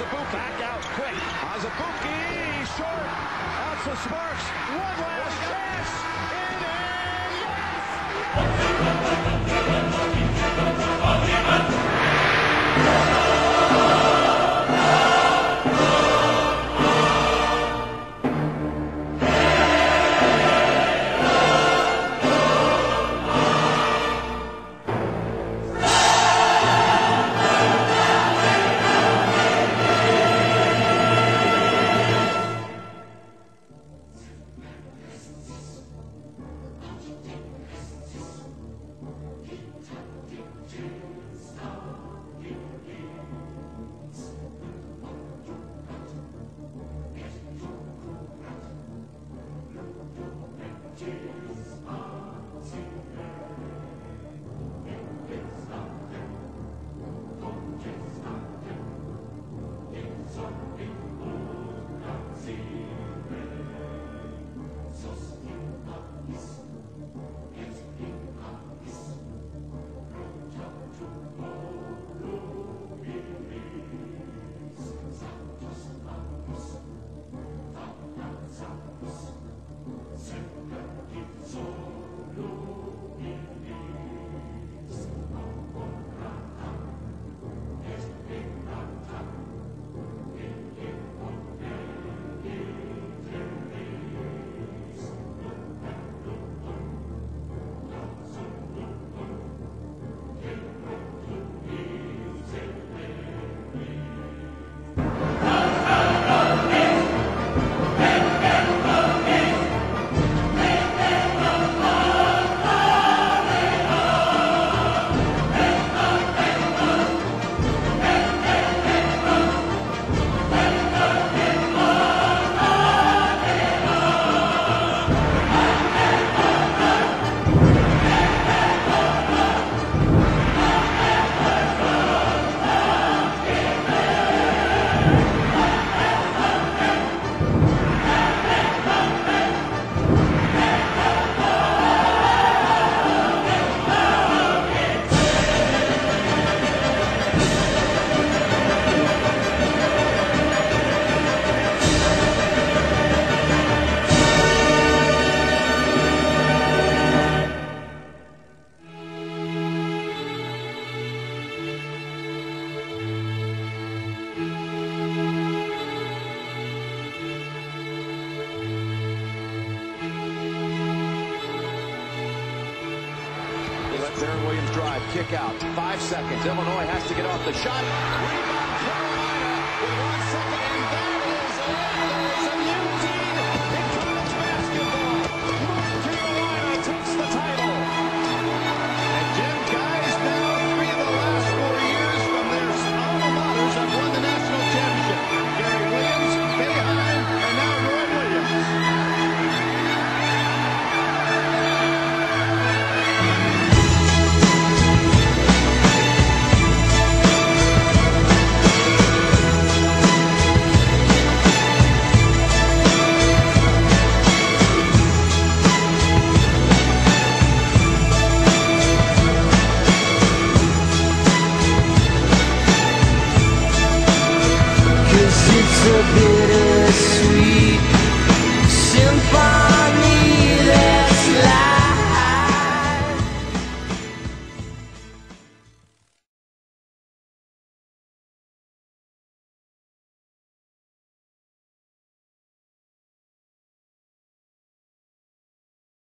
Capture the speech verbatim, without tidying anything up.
Azubuike back out quick. Azubuike short. Lots of sparks. One last chance. In Deron Williams drive, kick out, five seconds. Illinois has to get off the shot. Rebound Carolina with one second, and that is it. There's a new team in college basketball. North Carolina takes the title. And Jim, guys, now three of the last four years from their alma maters have won the national championship. Gary Williams, Boeheim, and now Roy Williams. It's a bittersweet symphony.